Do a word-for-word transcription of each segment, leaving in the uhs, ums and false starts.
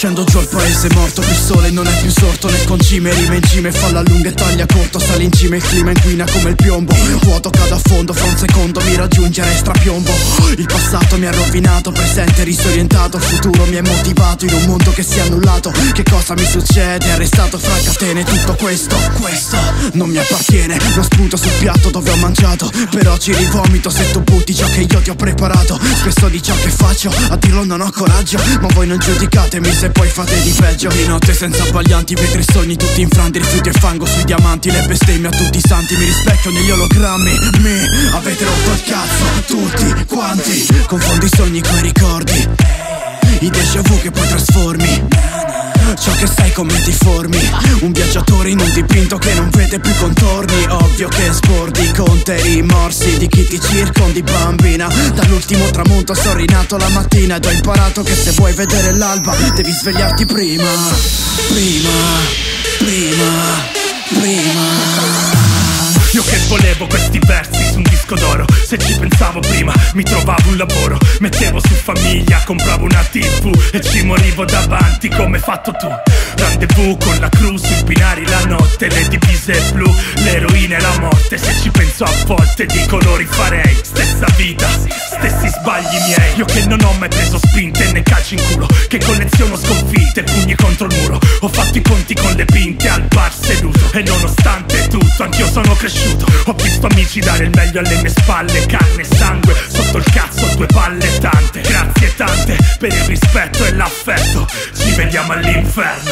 Scendo giù al paese morto, il sole non è più sorto nel concime, rime in cima e falla lunga e taglia corto. Sale in cima, il clima inquina come il piombo. Vuoto cado a fondo, fra un secondo mi raggiungere strapiombo. Il passato mi ha rovinato, presente risorientato. Il futuro mi è motivato in un mondo che si è annullato. Che cosa mi succede? Arrestato fra catene. Tutto questo, questo non mi appartiene. Lo sputo sul piatto dove ho mangiato, però ci rivomito se tu butti ciò che io ti ho preparato. Spesso di ciò che faccio, a dirlo non ho coraggio, ma voi non giudicatemi se poi fate di peggio. Di notte senza abbaglianti, vetri e sogni tutti infranti. Rifiuti e fango sui diamanti, le bestemmie a tutti i santi. Mi rispecchio negli ologrammi, mi avete rotto il cazzo tutti quanti. Confondo i sogni coi ricordi, i déjà vu che poi trasformi. Ciò che sai come ti formi, un viaggiatore in un dipinto che non vede più contorni. Ovvio che sbordi con te rimorsi di chi ti circondi, bambina. Dall'ultimo tramonto sono rinato la mattina ed ho imparato che se vuoi vedere l'alba devi svegliarti prima. Prima, prima, prima. Io che volevo questi versi su un disco d'oro. Se ci pensavo prima mi trovavo un lavoro. Mettevo su famiglia, compravo una tivù e ci morivo davanti come fatto tu. Rendezvous con la crew sui binari la notte. Le divise blu, l'eroina e la morte. Se ci penso a volte di colori farei stessa vita, stessi sbagli miei. Io che non ho mai preso spinte né calci in culo, che colleziono sconfitte, pugni contro il muro. Ho fatto i conti con le pinte al bar seduto, e nonostante tutto anch'io sono cresciuto. Ho visto amici dare il meglio alle mie spalle, carne e sangue sotto il cazzo, due palle tante. Grazie tante per il rispetto e l'affetto. Ci vediamo all'inferno.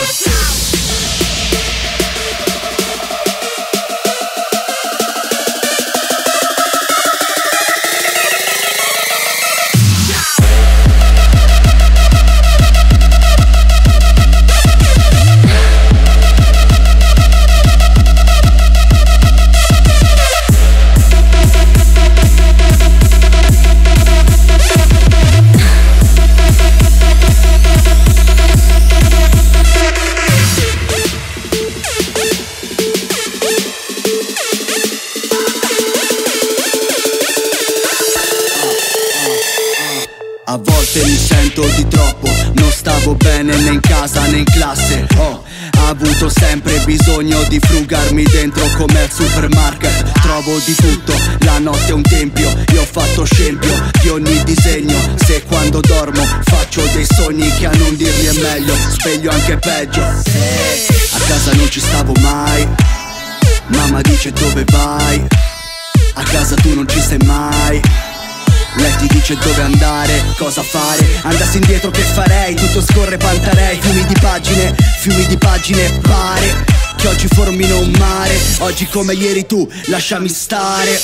A volte mi sento di troppo, non stavo bene né in casa né in classe. Ho avuto sempre bisogno di frugarmi dentro come al supermarket. Trovo di tutto, la notte è un tempio. Io ho fatto scempio di ogni disegno. Se quando dormo faccio dei sogni che a non dirli è meglio. Sveglio anche peggio. A casa non ci stavo mai. Mamma dice dove vai? A casa tu non ci sei mai. Lei ti dice dove andare, cosa fare. Andassi indietro che farei, tutto scorre pantarei. Fiumi di pagine, fiumi di pagine. Pare che oggi formino un mare. Oggi come ieri tu, lasciami stare.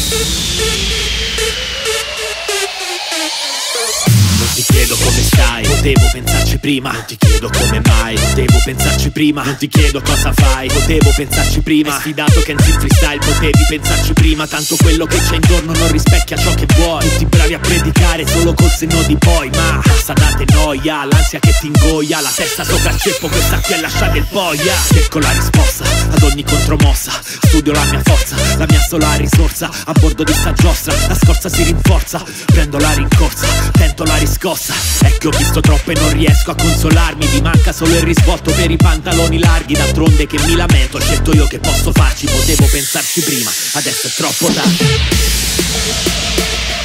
Non ti chiedo come stai, potevo pensarci prima. Non ti chiedo come mai, potevo pensarci prima. Non ti chiedo cosa fai, potevo pensarci prima. Hai sfidato che in freestyle potevi pensarci prima. Tanto quello che c'è intorno non rispecchia ciò che vuoi. Tutti bravi a predicare solo col senno di poi. Ma passate noia, l'ansia che ti ingoia. La testa sopra il ceppo, questa qui è lascia del boia. Cerco la risposta ad ogni contromossa. Studio la mia forza, la mia sola risorsa. A bordo di sta giostra, la scorza si rinforza. Prendo la rincorsa, tento la riscossa. È che ho visto troppo e non riesco a consolarmi. Mi manca solo il risvolto per i pantaloni larghi. D'altronde che mi lamento, ho scelto io che posso farci. Potevo pensarci prima, adesso è troppo tardi.